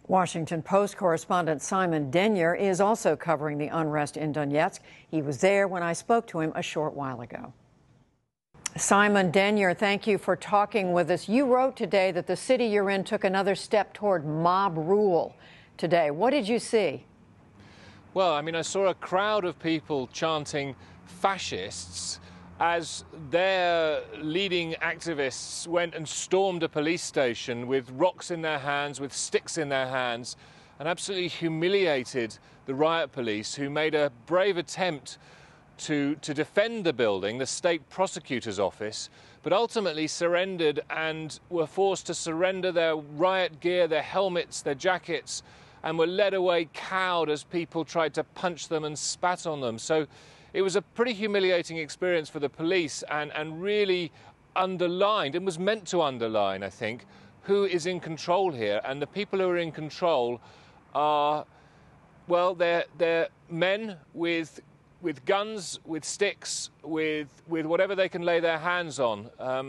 Washington Post correspondent Simon Denyer is also covering the unrest in Donetsk. He was there when I spoke to him a short while ago. Simon Denyer, thank you for talking with us. You wrote today that the city you're in took another step toward mob rule today. What did you see? Well, I saw a crowd of people chanting fascists as their leading activists went and stormed a police station with rocks in their hands, with sticks in their hands, and absolutely humiliated the riot police, who made a brave attempt to defend the building, the state prosecutor's office, but ultimately surrendered and were forced to surrender their riot gear, their helmets, their jackets, and were led away cowed as people tried to punch them and spat on them. So it was a pretty humiliating experience for the police, and really underlined, and was meant to underline, I think, who is in control here. And the people who are in control are, well, they're men with guns, with sticks, with whatever they can lay their hands on,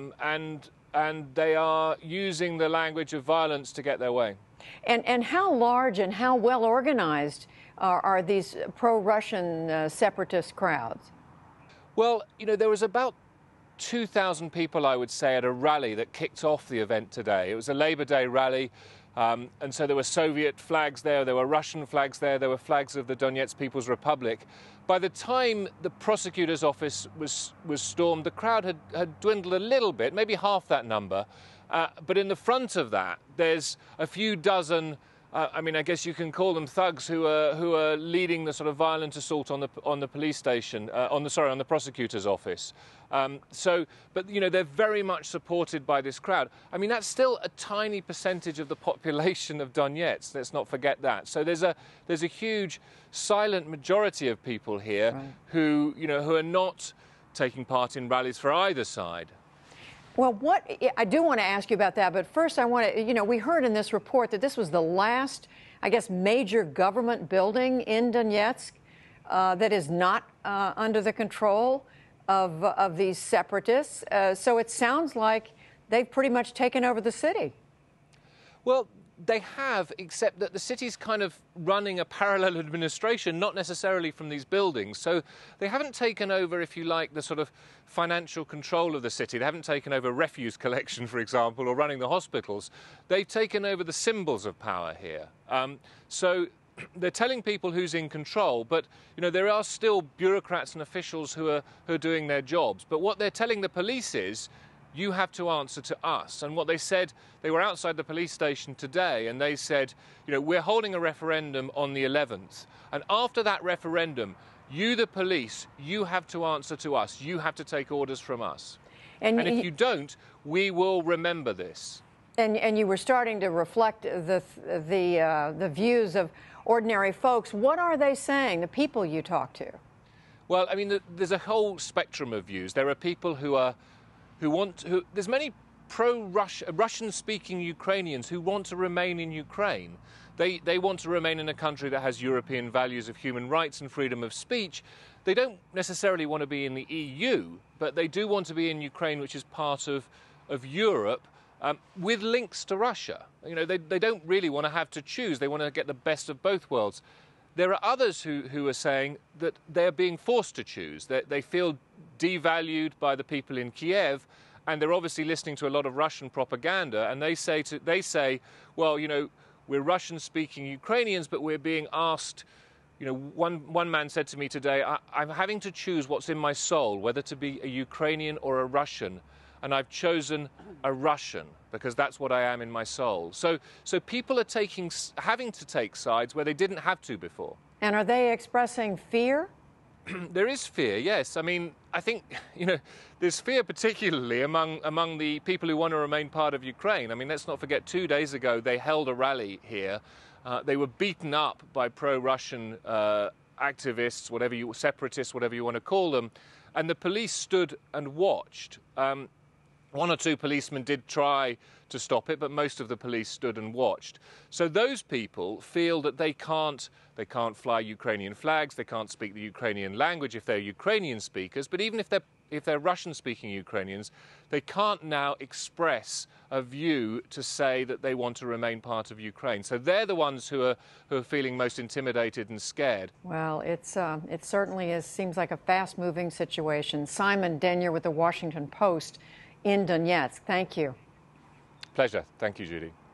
and they are using the language of violence to get their way. And how large and how well organized are these pro-Russian separatist crowds? Well, there was about 2,000 people, I would say, at a rally that kicked off the event today. It was a Labor Day rally, and so there were Soviet flags there were Russian flags there were flags of the Donetsk People's Republic. By the time the prosecutor's office was stormed, the crowd had dwindled a little bit, maybe half that number. But in the front of that, there's a few dozen, I guess you can call them thugs, who are leading the sort of violent assault on the police station, on the prosecutor's office. But they're very much supported by this crowd. That's still a tiny percentage of the population of Donetsk. Let's not forget that. So there's a huge silent majority of people here, right, who are not taking part in rallies for either side. Well, I do want to ask you about that, but first I want to, we heard in this report that this was the last, I guess, major government building in Donetsk that is not under the control of these separatists. So it sounds like they've pretty much taken over the city. Well, they have, except that the city's kind of running a parallel administration, not necessarily from these buildings. So they haven't taken over, if you like, the sort of financial control of the city. They haven't taken over refuse collection, for example, or running the hospitals. They've taken over the symbols of power here. So they're telling people who's in control, but there are still bureaucrats and officials who are doing their jobs. But what they're telling the police is, you have to answer to us. And what they said, they were outside the police station today, and they said, we're holding a referendum on the 11th. And after that referendum, you, the police, you have to answer to us. You have to take orders from us. And if you don't, we will remember this. And you were starting to reflect the views of ordinary folks. What are they saying, the people you talk to? Well, there's a whole spectrum of views. There are people there's many Russian-speaking Ukrainians who want to remain in Ukraine. They want to remain in a country that has European values of human rights and freedom of speech. They don't necessarily want to be in the EU, but they do want to be in Ukraine, which is part of Europe, with links to Russia. They don't really want to have to choose. They want to get the best of both worlds. There are others who are saying that they're being forced to choose. They feel devalued by the people in Kiev, and they're obviously listening to a lot of Russian propaganda. And they say, well, we're Russian-speaking Ukrainians, but we're being asked. One man said to me today, I'm having to choose what's in my soul, whether to be a Ukrainian or a Russian. And I've chosen a Russian because that's what I am in my soul. So people are having to take sides where they didn't have to before. And are they expressing fear? There is fear, yes. I think, there's fear particularly among the people who want to remain part of Ukraine. Let's not forget, 2 days ago, they held a rally here. They were beaten up by pro-Russian activists, separatists, whatever you want to call them. And the police stood and watched. One or two policemen did try to stop it, but most of the police stood and watched. So those people feel that they can't fly Ukrainian flags, they can't speak the Ukrainian language if they're Ukrainian speakers, but even if they're Russian-speaking Ukrainians, they can't now express a view to say that they want to remain part of Ukraine. So they're the ones who are feeling most intimidated and scared. Well, it certainly seems like a fast-moving situation. Simon Denyer with the Washington Post in Donetsk. Thank you. Pleasure. Thank you, Judy.